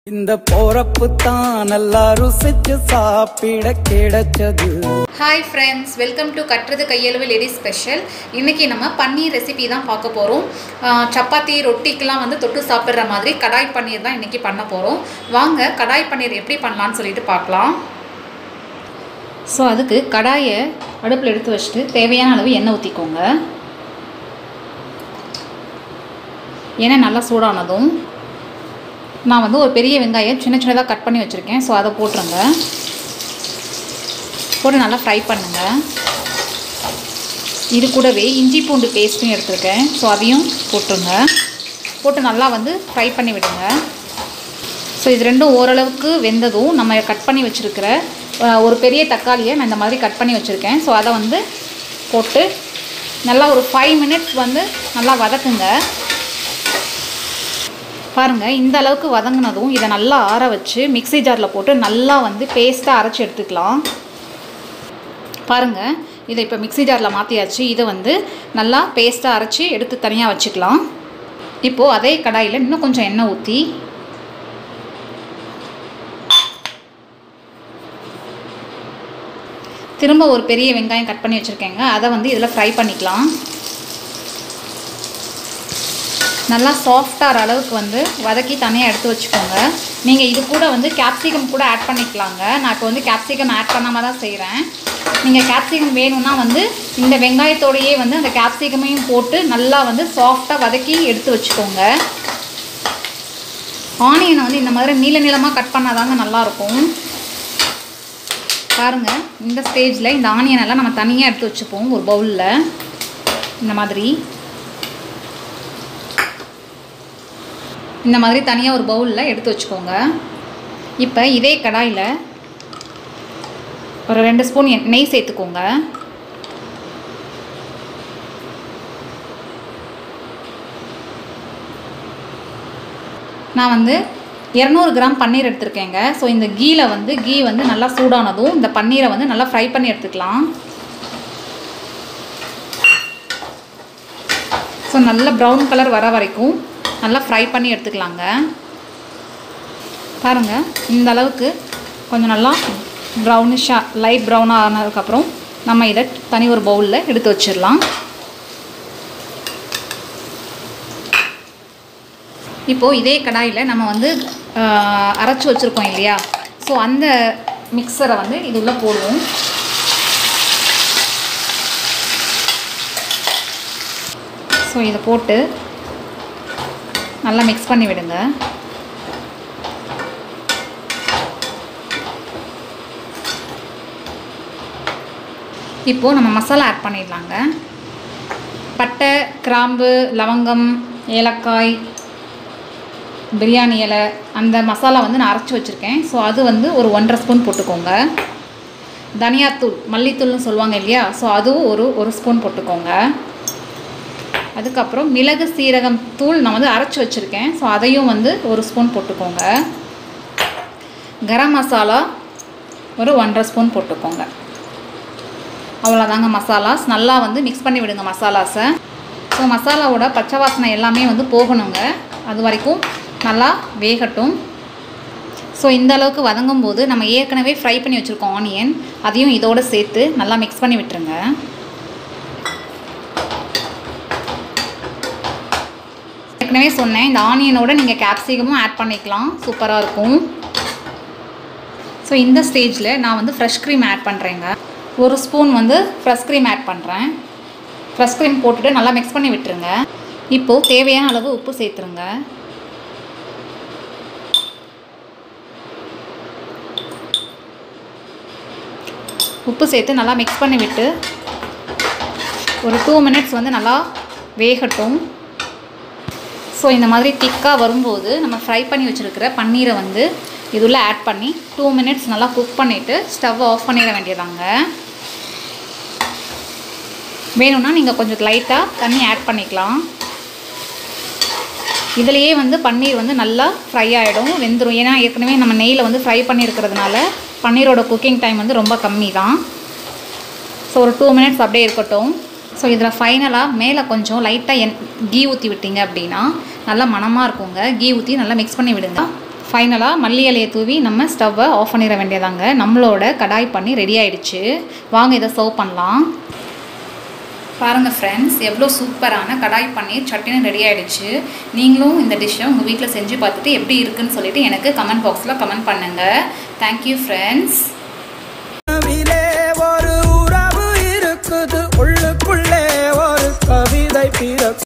இந்த போறப்பு தான் நல்லா ருசிச்சு சாப்பிட கிடைச்சது. ஹாய் ஃப்ரெண்ட்ஸ், வெல்கம் டு கட்டுறது கையளவு லேடிஸ் ஸ்பெஷல். இன்றைக்கி நம்ம பன்னீர் ரெசிபி தான் பார்க்க போகிறோம். சப்பாத்தி ரொட்டிக்கெலாம் வந்து தொட்டு சாப்பிட்ற மாதிரி கடாய் பன்னீர் தான் இன்றைக்கி பண்ண போகிறோம். வாங்க கடாய் பன்னீர் எப்படி பண்ணலான்னு சொல்லிட்டு பார்க்கலாம். ஸோ அதுக்கு கடாயை அடுப்பில் எடுத்து வச்சுட்டு தேவையான அளவு எண்ணெய் ஊற்றிக்கோங்க. எண்ணெய் நல்லா சூடானதும் நான் வந்து ஒரு பெரிய வெங்காயம் சின்ன சின்னதாக கட் பண்ணி வச்சுருக்கேன். ஸோ அதை போட்டுருங்க. போட்டு நல்லா ஃப்ரை பண்ணுங்கள். இது கூடவே இஞ்சி பூண்டு பேஸ்ட்டும் எடுத்துருக்கேன். ஸோ அதையும் போட்டுருங்க. போட்டு நல்லா வந்து ஃப்ரை பண்ணி விடுங்க. ஸோ இது ரெண்டும் ஓரளவுக்கு வெந்ததும் நம்ம கட் பண்ணி வச்சுருக்கிற ஒரு பெரிய தக்காளியை நான் இந்த மாதிரி கட் பண்ணி வச்சுருக்கேன். ஸோ அதை வந்து போட்டு நல்லா ஒரு 5 மினிட்ஸ் வந்து நல்லா வதக்குங்க. பாருங்கள், இந்த அளவுக்கு வதங்கினதும் இதை நல்லா ஆற வச்சு மிக்ஸி ஜாரில் போட்டு நல்லா வந்து பேஸ்ட்டாக அரைச்சி எடுத்துக்கலாம். பாருங்கள், இதை இப்போ மிக்ஸி ஜாரில் மாற்றியாச்சு. இதை வந்து நல்லா பேஸ்ட்டாக அரைச்சி எடுத்து தனியாக வச்சுக்கலாம். இப்போது அதே கடாயில் இன்னும் கொஞ்சம் எண்ணெய் ஊற்றி திரும்ப ஒரு பெரிய வெங்காயம் கட் பண்ணி வச்சுருக்கேங்க. அதை வந்து இதில் ஃப்ரை பண்ணிக்கலாம். நல்லா சாஃப்டாகிற அளவுக்கு வந்து வதக்கி தனியாக எடுத்து வச்சுக்கோங்க. நீங்கள் இது கூட வந்து கேப்சிகம் கூட ஆட் பண்ணிக்கலாங்க. நான் இப்போ வந்து கேப்சிகம் ஆட் பண்ணாமல் தான் செய்கிறேன். நீங்கள் கேப்சிகம் வேணும்னா வந்து இந்த வெங்காயத்தோடையே வந்து அந்த கேப்சிகமையும் போட்டு நல்லா வந்து சாஃப்டாக வதக்கி எடுத்து வச்சுக்கோங்க. ஆனியனை வந்து இந்த மாதிரி நீள நீளமாக கட் பண்ணால் தாங்க நல்லாயிருக்கும். பாருங்கள், இந்த ஸ்டேஜில் இந்த ஆனியனெல்லாம் நம்ம தனியாக எடுத்து வச்சுப்போம் ஒரு பவுலில். இந்த மாதிரி தனியாக ஒரு பவுலில் எடுத்து வச்சுக்கோங்க. இப்போ இதே கடாயில் ஒரு 2 ஸ்பூன் நெய் சேர்த்துக்கோங்க. நான் வந்து 200 கிராம் பன்னீர் எடுத்துருக்கேங்க. ஸோ இந்த கீ வந்து நல்லா சூடானதும் இந்த பன்னீரை வந்து நல்லா ஃப்ரை பண்ணி எடுத்துக்கலாம். ஸோ நல்லா ப்ரௌன் கலர் வர வரைக்கும் நல்லா ஃப்ரை பண்ணி எடுத்துக்கலாங்க. பாருங்கள், இந்த அளவுக்கு கொஞ்சம் நல்லா ப்ரௌனிஷாக லைட் ப்ரௌனாக ஆனதுக்கப்புறம் நம்ம இதை தனி ஒரு பவுலில் எடுத்து வச்சிடலாம். இப்போது இதே கடாயில் நம்ம வந்து அரைச்சி வச்சுருக்கோம் இல்லையா, ஸோ அந்த மிக்சரை வந்து இது உள்ளே போடுவோம். ஸோ இதை போட்டு நல்லா மிக்ஸ் பண்ணி விடுங்க. இப்போது நம்ம மசாலா ஆட் பண்ணிடலாங்க. பட்டை, கிராம்பு, லவங்கம், ஏலக்காய், பிரியாணி இலை, அந்த மசாலா வந்து நான் அரைச்சி வச்சுருக்கேன். ஸோ அது வந்து ஒரு 1.5 ஸ்பூன் போட்டுக்கோங்க. தனியாத்தூள், மல்லித்தூள்னு சொல்லுவாங்க இல்லையா, ஸோ அதுவும் ஒரு ஸ்பூன் போட்டுக்கோங்க. அதுக்கப்புறம் மிளகு சீரகம் தூள் நான் வந்து அரைச்சி வச்சுருக்கேன். ஸோ அதையும் வந்து 1 ஸ்பூன் போட்டுக்கோங்க. கரம் மசாலா ஒரு 1.5 ஸ்பூன் போட்டுக்கோங்க. அவ்வளோதாங்க மசாலாஸ். நல்லா வந்து மிக்ஸ் பண்ணி விடுங்க மசாலாஸை. ஸோ மசாலாவோட பச்சை வாசனை எல்லாமே வந்து போகணுங்க. அது வரைக்கும் நல்லா வேகட்டும். ஸோ இந்த அளவுக்கு வதங்கும் போது நம்ம ஏற்கனவே ஃப்ரை பண்ணி வச்சுருக்கோம் ஆனியன், அதையும் இதோடு சேர்த்து நல்லா மிக்ஸ் பண்ணி விட்டுருங்க. ஏற்கனவே சொன்னேன், இந்த ஆனியனோட நீங்கள் கேப்சிகமும் ஆட் பண்ணிக்கலாம், சூப்பராக இருக்கும். ஸோ இந்த ஸ்டேஜில் நான் வந்து ஃப்ரெஷ் க்ரீம் ஆட் பண்ணுறேங்க. 1 ஸ்பூன் வந்து ஃப்ரெஷ் க்ரீம் ஆட் பண்ணுறேன். ஃப்ரெஷ் க்ரீம் போட்டுட்டு நல்லா மிக்ஸ் பண்ணி விட்டுருங்க. இப்போது தேவையான அளவு உப்பு சேர்த்துருங்க. உப்பு சேர்த்து நல்லா மிக்ஸ் பண்ணி விட்டு ஒரு 2 மினிட்ஸ் வந்து நல்லா வேகட்டும். ஸோ இந்த மாதிரி திக்காக வரும்போது நம்ம ஃப்ரை பண்ணி வச்சுருக்கிற பன்னீரை வந்து இதுள்ள ஆட் பண்ணி 2 மினிட்ஸ் நல்லா குக் பண்ணிவிட்டு ஸ்டவ் ஆஃப் பண்ணிட வேண்டியதாங்க. வேணும்னா நீங்கள் கொஞ்சம் லைட்டாக தண்ணி ஆட் பண்ணிக்கலாம். இதிலையே வந்து பன்னீர் வந்து நல்லா ஃப்ரை ஆகிடும், வெந்துடும். ஏன்னா ஏற்கனவே நம்ம நெய்யில் வந்து ஃப்ரை பண்ணியிருக்கிறதுனால பன்னீரோட குக்கிங் டைம் வந்து ரொம்ப கம்மி தான். ஸோ ஒரு 2 மினிட்ஸ் அப்படியே இருக்கட்டும். ஸோ இதில் ஃபைனலாக மேலே கொஞ்சம் லைட்டாக கீ ஊற்றி விட்டீங்க அப்படின்னா நல்லா மணமாக இருக்குங்க. கீ ஊற்றி நல்லா மிக்ஸ் பண்ணி விடுங்க. ஃபைனலாக மல்லி இலையை தூவி நம்ம ஸ்டவ்வை ஆஃப் பண்ணிட வேண்டியதாங்க. நம்மளோட கடாய் பன்னீர் ரெடி ஆகிடுச்சு. வாங்க இதை சர்வ் பண்ணலாம். பாருங்கள் ஃப்ரெண்ட்ஸ், எவ்வளோ சூப்பரான கடாய் பன்னீர் சட்னி ரெடி ஆகிடுச்சு. நீங்களும் இந்த டிஷ்ஷை உங்கள் வீட்டில் செஞ்சு பார்த்துட்டு எப்படி இருக்குன்னு சொல்லிட்டு எனக்கு கமெண்ட் பாக்ஸில் கமெண்ட் பண்ணுங்கள். Thank you friends. ஒரு உறவு இருக்குது, உள்ளுக்குள்ளே ஒரு கவிதை பிறக்கும்.